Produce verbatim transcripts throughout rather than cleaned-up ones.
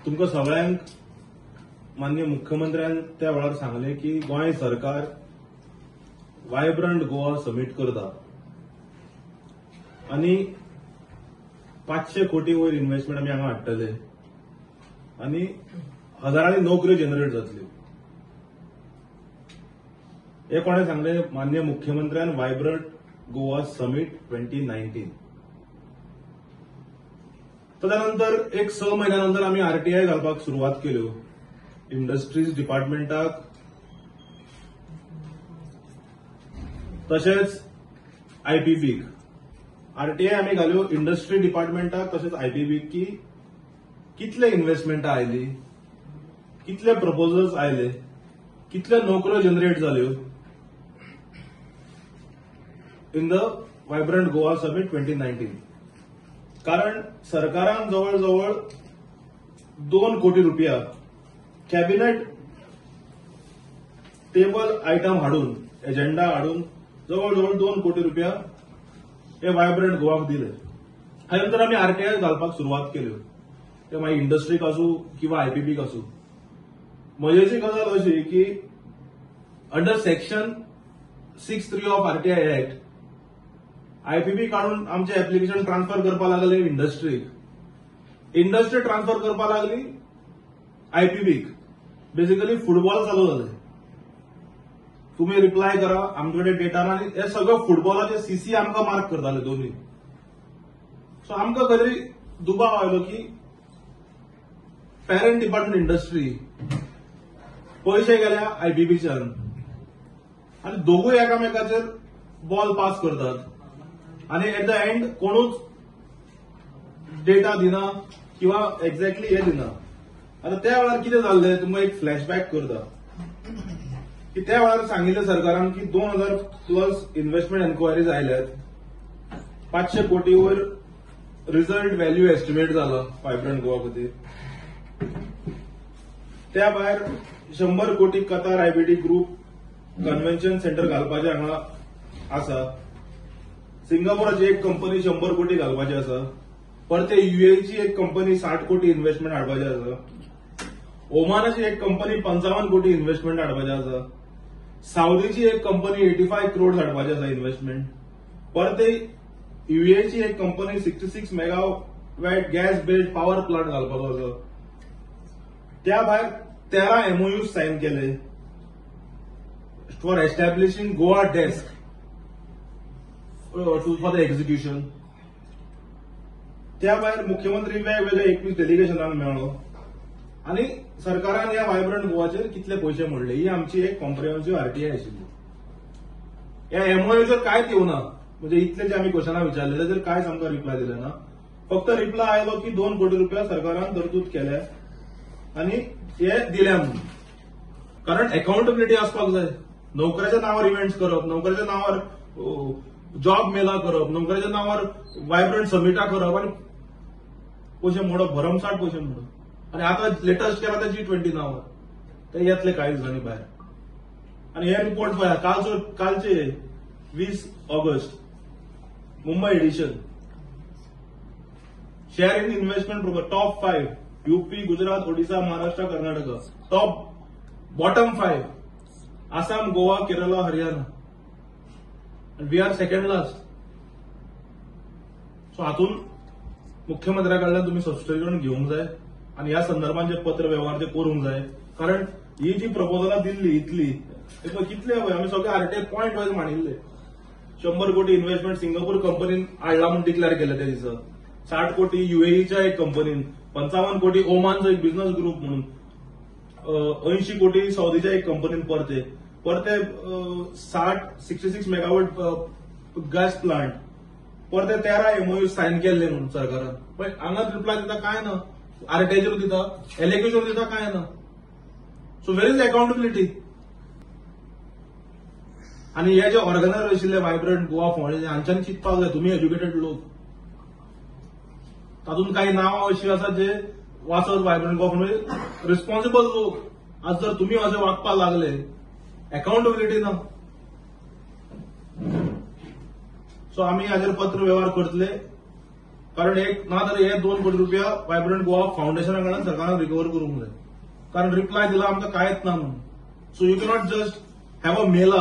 तुमकां सगळ्यांक माननीय मुख्यमंत्र्यान त्या वेळार सांगले की गोंय सरकार वायब्रंट गोवा समीट करता आणि पाचशे कोटी वयर इन्व्हेस्टमेंट आमी हांगा हाडटले आणि हजारांनी नोकऱ्यो जनरेट जातल्यो. हे कोणे सांगले? माननीय मुख्यमंत्र्यान Vibrant Goa Summit twenty nineteen. तदनंतर एक स महिन्यानंतर आम्ही आरटीआय घालपाक सुरवात केल्यो. इंडस्ट्रीज डिपार्टमेंटाक तशेंच आयपीबीक आरटीआय आमी घाल्यो इंडस्ट्री डिपार्टमेंटाक तशेंच आयपीबीक की कितले इन्व्हेस्टमेंटां आयली, कितले प्रपोजल्स आयले, कितले नोकऱ्यो जनरेट जाल्यो in the Vibrant Goa Summit twenty nineteen. कारण सरकारान जवळजवळ दोन कोटी रुपया कॅबिनेट टेबल आयटम हाडून एजेंडा हाडून जवळजवळ दोन कोटी रुपया हे वायब्रंट गोवाक दिले. हाचे नंतर आमी आरटीआय घालपाक सुरवात केल्यो. ते मागीर इंडस्ट्रीक आसूं किंवा आयपीबीक आसूं. मजेची गजाल अशी की under section six three of RTI act IPB काढून आमचे एप्लिकेशन ट्रान्सफर करपा लागले इंडस्ट्रीक. इंडस्ट्री ट्रान्सफर करपा लागली आयपीबीक. बेसिकली फुटबॉल चालू जाले. तुम्ही रिप्लाय करा, आमच्याकडे डेटा ना, आणि हे सगळं फुटबॉलाचे सीसी आमकां मार्क करताले दोन्ही. सो आमकां खंय तरी दुबाव आयलो की पॅरंट डिपार्टमेंट इंडस्ट्री पयशे गेल्या आयपीबीच्यान आणि दोगूय एकामेकाचेर बॉल पास करतात आणि एट द एंड कोणूच डेटा दिना किंवा एक्झॅक्टली हे दिना. आता त्या वेळार कितें जाल्लें तुमकां एक फ्लॅशबॅक करता की त्या वेळार सांगिल्लें सरकारान की दोन हजार प्लस इन्व्हेस्टमेंट एन्क्वायरीज आयल्यात. पाचशे कोटी वयर रिझल्ट व्हॅल्यू एस्टिमेट जाला वायब्रंट गोवा खातीर. त्या भायर शंभर कोटी Qatar IBD group convention centre घालपाचें हांगा आसा. सिंगापुराची एक कंपनी शंभर कोटी घालपाची आसा. परते युएची एक कंपनी साठ कोटी इन्व्हेस्टमेंट हाडपाचे आसा. ओमानाची एक कंपनी पंचावन्न कोटी इन्व्हेस्टमेंट हाडपाचे आसा. साऊदीची एक कंपनी एटी फाय करोड हाडपाचे आसा इन्व्हेस्टमेंट. परते युएची एक company sixty six megawatt gas based power plant घालपाचो आसा. त्या भायर तेरा एमओयू साइन केले for establishing Goa desk for the execution. त्या भायर मुख्यमंत्री वेगवेगळे एकवीस डेलिगेशनांक मेळ्ळो आणि सरकारान ह्या वायब्रंट गोवाचेर कितले पयशे मोडले ही आमची एक कॉम्प्रिहेन्सिव्ह आरटीआय आशिल्ली. ह्या एमओयूचेर कांयच येवना. म्हणजे इतले जे आमी क्वेश्चनां विचारले ताचेर कांयच आमकां रिप्लाय दिले ना. फक्त रिप्लाय आयलो की दोन कोटी रुपया सरकारान तरतूद केल्या आणि हे दिल्या म्हणून. कारण अकाउंटेबिलिटी आसपाक जाय. नोकऱ्याच्या नावार इव्हेंट्स करप, नोकऱ्याच्या नावार जॉब मेला करप, नोकऱ्याच्या नावार वायब्रंट समिटा करप आणि पयशे मोडप, भरमसाट पयशे मोडप. आणि आता लेटेस्ट केला त्या जी ट्वेंटी नावार ते येतले कांय दिसांनी भायर. आणि हे रिपोर्ट पळया कालचो कालचे वीस August Mumbai edition share in investment programme top five UP, Gujarat, Odisha, Maharashtra, Karnataka. Top bottom five Assam, Goa, Kerala, Haryana. We are second last. So हातून मुख्यमंत्र्या कडल्यान तुम्ही सबस्टेशन घेवंक जाय आणि ह्या संदर्भात जे पत्र व्यवहार ते करूंक जाय. कारण ही जी प्रपोजलां दिल्ली इतली कितले आम्ही सगळे आरटीआय पॉइंट वायज मांडिल्ले. शंभर कोटी इन्व्हेस्टमेंट सिंगापूर कंपनीन हाडला म्हणून डिक्लेअर केले त्या दिसा. साठ कोटी युएईच्या एक कंपनीन, पंचावन्न कोटी ओमानचा एक बिझनेस ग्रुप म्हणून, ऐंशी कोटी सौदीच्या एक कंपनीन परते परते साठ sixty six megawatt gas plant परते तेरा एमओयू साइन केल्ले म्हणून सरकारान. पण हांगा रिप्लाय दिता काय ना. आरटीआयचेर दिता, एलिगेशन दिता काय ना. So where is accountability. आणि हे जे ऑर्गनायझर आशिल्ले वायब्रंट गोवा फाउंडेशन हांच्यानी चिंतपाक जाय. तुम्ही एज्युकेटेड लोक, तातूंत काही नांवां अशी आसात जे वाचत वायब्रंट गोवा फाउंडेशन रिस्पॉन्सिबल लोक. आज जर तुम्ही असे वागपाक लागले, अकाउंटेबिलिटी ना. सो आम्ही हाजेर पत्र व्यवहार करतले कारण एक ना जाल्यार हे दोन कोटी रुपया वायब्रंट गोवा फाउंडेशना कडल्यान सरकारान रिकवर करूंक जाय. कारण रिप्लाय दिला आमकां कांयच ना म्हणून. So you cannot just have a mela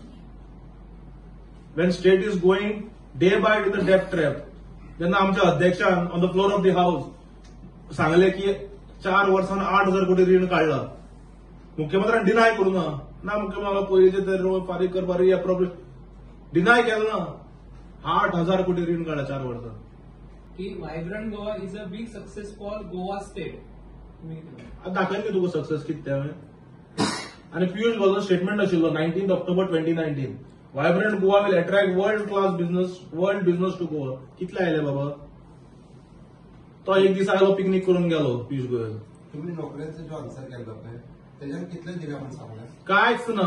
when state is going day by with the डेप्ट ट्रॅप. जेन्ना आमच्या अध्यक्षान on the floor of the house सांगले की चार वर्सान आठ हजार कोटी रीण काढला. मुख्यमंत्र्यान डिनाय करू ना. ना मुख्यमंत्री पयलींचे तर फारीक करपारी अप्रोप्रिएट डिनाय केलं ना. आठ हजार कोटी रीण काढला चार वर्सां. की Vibrant Goa is a big success for Goa state. दाखयन की तुका सक्सेस कितें तें. आनी पियुष गोयलचो स्टेटमेंट आशिल्लो nineteen October twenty nineteen Vibrant Goa will attract world class business world business to Goa. कितले आयले बाबा. तो एक दीस आयलो पिकनीक करून गेलो पियुष गोयल. तुम्ही नोकऱ्यांचा जो आन्सर केला पळय त्याच्यात कितले दिले म्हणून सांगला. कांयच ना.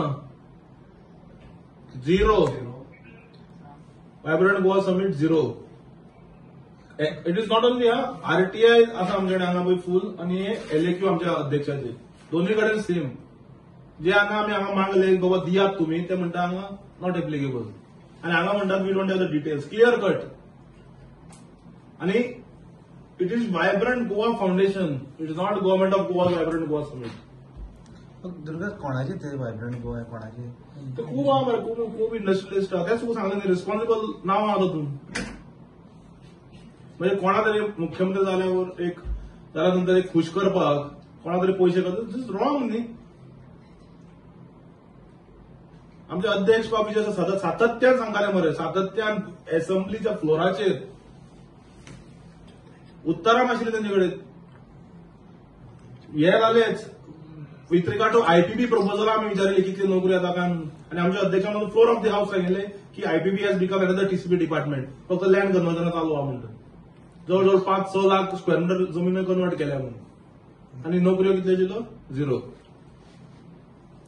Zero. Vibrant Goa Summit zero. It is not only हा आरटीआय आसा आमच्याकडे हांगा पळय फूल आनी एलएक्यू आमच्या अध्यक्षाचे दोन्ही कडेन सेम. जे हांगा आमी हांगा मागले बाबा दियात तुमी ते म्हणटा हांगा नॉट एप्लिकेबल. आनी हांगा म्हणटात we don't have the details. Clear cut. आनी it is Vibrant Goa Foundation. It is not government of Goa Vibrant Goa Summit. Durga कोणाचे ते वायब्रंट गोवा कोणाचे ते खूप आहा मरे खूप खूप इंडस्ट्रियलिस्ट आहा. तेच तुका सांगलें न्ही रिस्पॉन्सिबल नांव आहा तातूंत. म्हणजे कोणा तरी मुख्यमंत्री जाल्यावर एक जाल्या नंतर एक खुश करपाक कोणा तरी पयशे करता दिस इज रॉंग न्ही. आमचे अध्यक्ष बाबी जे आसा सातत्यान सांगताले मरे सातत्यान असेंब्लीच्या फ्लोराचेर उत्तरां नाशिल्लीं तेंचे कडेन. हे जालेच with regard to IPB proposal आमी विचारली कितली नोकरी येता काय म्हणून. आनी आमच्या अध्यक्षान on the floor of the house सांगिल्ले की IPB has become another TCB department. फक्त लँड कन्वर्जन चालू आहा म्हणटा. जवळजवळ पाच स लाख स्क्वेअर मीटर जमीन कन्वर्ट केल्या म्हणून. आनी नोकऱ्यो कितल्यो दिल्यो झिरो.